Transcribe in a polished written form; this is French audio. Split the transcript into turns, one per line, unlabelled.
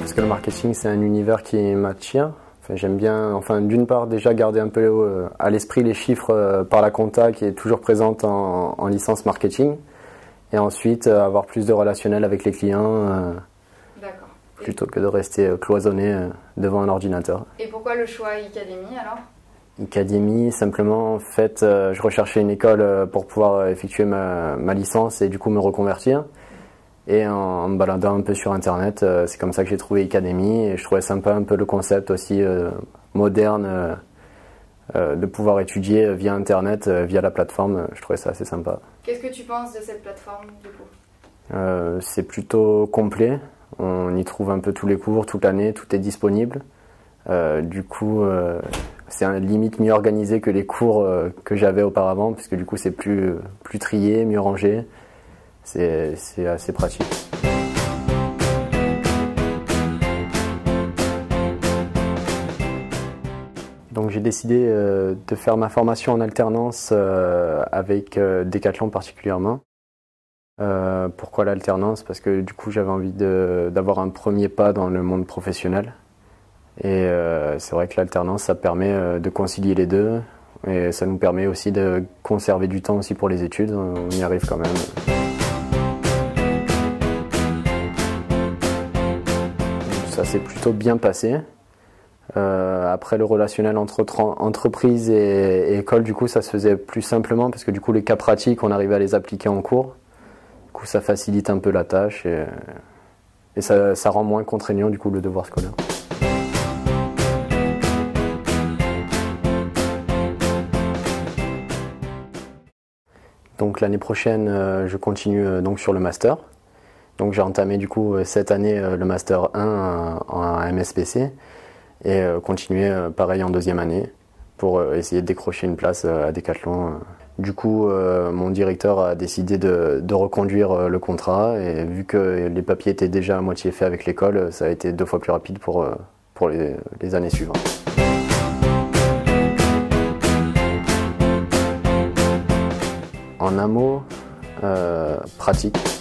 parce que le marketing c'est un univers qui m'attire. Enfin, j'aime bien, d'une part déjà garder un peu à l'esprit les chiffres par la compta qui est toujours présente en licence marketing, et ensuite avoir plus de relationnel avec les clients plutôt que de rester cloisonné devant un ordinateur.
Et pourquoi le choix Icademy alors?
Icademy, simplement, en fait, je recherchais une école pour pouvoir effectuer ma licence et du coup me reconvertir. Et en me baladant un peu sur internet, c'est comme ça que j'ai trouvé Icademy, et je trouvais sympa un peu le concept aussi moderne de pouvoir étudier via internet, via la plateforme. Je trouvais ça assez sympa.
Qu'est-ce que tu penses de cette plateforme du coup?
C'est plutôt complet, on y trouve un peu tous les cours, toute l'année, tout est disponible. Du coup, c'est limite mieux organisé que les cours que j'avais auparavant, puisque du coup c'est plus trié, mieux rangé. C'est assez pratique. Donc j'ai décidé de faire ma formation en alternance avec Decathlon particulièrement. Pourquoi l'alternance? Parce que du coup j'avais envie d'avoir un premier pas dans le monde professionnel. Et c'est vrai que l'alternance ça permet de concilier les deux, et ça nous permet aussi de conserver du temps aussi pour les études, on y arrive quand même. Ça s'est plutôt bien passé. Après le relationnel entre entreprise et école, du coup ça se faisait plus simplement parce que du coup les cas pratiques on arrivait à les appliquer en cours. Du coup ça facilite un peu la tâche et ça rend moins contraignant du coup le devoir scolaire. Donc l'année prochaine je continue donc sur le master. Donc j'ai entamé du coup cette année le master 1 en MSPC et continuer pareil en deuxième année pour essayer de décrocher une place à Decathlon. Du coup mon directeur a décidé de reconduire le contrat, et vu que les papiers étaient déjà à moitié faits avec l'école, ça a été 2 fois plus rapide pour les années suivantes. En un mot, pratique.